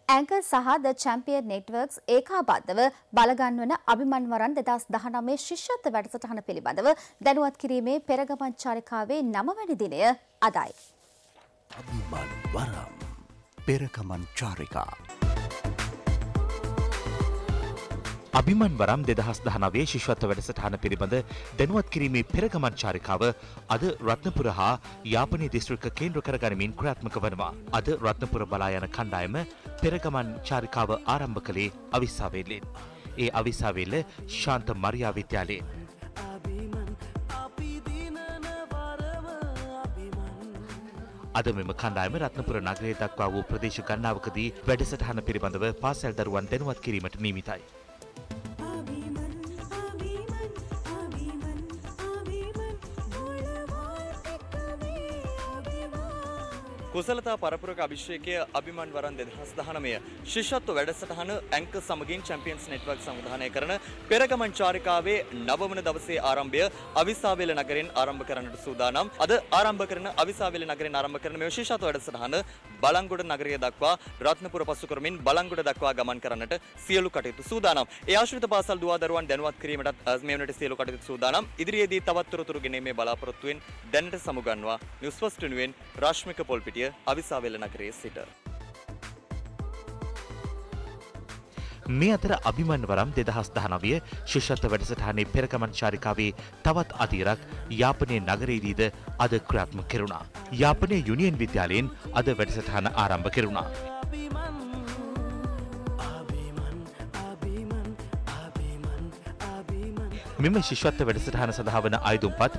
ඇංකර් සහ ද champion networks ඒකාබද්ධව බලගන්වන අභිමන් වරන් 2019 ශිෂ්‍යත්ව වැඩසටහන පිළිබඳව දැනුවත් කිරීමේ පෙරගමන් චාරිකාවේ 9 වැනි දිනය අදයි. අභිමන් වරම් පෙරගමන් චාරිකා අභිමන් වරම් 2019 ශිෂ්‍යත්ව වැඩසටහන පිළිබඳ දැනුවත් කිරීමේ පෙරගමන් චාරිකාව අද රත්නපුර හා යාපනයේ දිස්ත්‍රික්ක කේන්ද්‍ර කරගනිමින් ක්‍රියාත්මක වනවා. අද රත්නපුර බලා යන කණ්ඩායම පෙරගමන් චාරිකාව ආරම්භ කළේ අවිස්සාවේල්ලෙන්. ඒ අවිස්සාවේල්ල ශාන්ත මරියා විද්‍යාලයෙන්. අද මෙම කණ්ඩායම රත්නපුර නගරය දක්වා වූ ප්‍රදේශ ගණනාවකදී වැඩසටහන පිළිබඳව පාසල් දරුවන් දැනුවත් කිරීමට නියමිතයි. කුසලතා පරපුරක අභිෂේකය අභිමන් වරන් 2019 ශිෂ්‍යත්ව වැඩසටහන ඇංකර් සමගින් චැම්පියන්ස් නෙට්වර්ක් සංවිධානය කරන පෙරගමන් චාරිකාවේ 9 වන දවසේ ආරම්භය අවිස්සාවේල නගරයෙන් ආරම්භ කරන්නට සූදානම්. අද ආරම්භ කරන අවිස්සාවේල නගරයෙන් ආරම්භ කරන මේ ශිෂ්‍යත්ව වැඩසටහන බලංගොඩ නගරය දක්වා රත්නපුර පසු කරමින් බලංගොඩ දක්වා ගමන් කරන්නට සියලු කටයුතු සූදානම්. ඒ ආශ්‍රිත පාසල් දුවා දරුවන් දැනුවත් කිරීමටත් මේ වනට සියලු කටයුතු සූදානම්. ඉදිරියේදී තවත් තොරතුරු ගෙනීමේ බලාපොරොත්තුවෙන් දැනට සමුගන්නවා නිවුස් ෆස්ට් වෙනුවෙන් රාශ්මික පොල්පිටිය අවිස්සාවේල නගරයේ සිට. මේ අතර අභිමන් වරම් 2019 ශිෂ්‍යත්ව වැඩසටහනේ පෙරගමන් චාරිකාවේ තවත් අදියරක් යාපනයේ නගරයේදීද අද ක්‍රියාත්මක කෙරුණා. යාපනයේ යුනියන් විද්‍යාලයෙන් අද වැඩසටහන ආරම්භ කෙරුණා. මෙම ශිෂ්‍යත්ව වැඩසටහන සඳහා වන අයදුම්පත්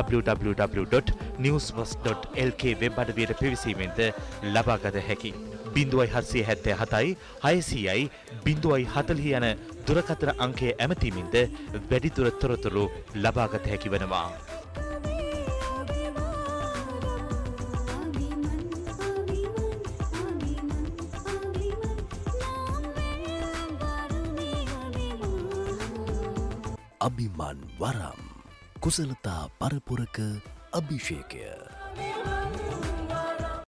www.newsbus.lk වෙබ් අඩවියට පිවිසීමෙන්ද ලබාගත හැකි. 0777යි 600යි 040 යන දුරකථන අංකය ඇමතීමෙන්ද වැඩිදුර තොරතුරු ලබාගත හැකි වෙනවා. අභිමන් වරම් කුසලතා පරපුරක අභිෂේකය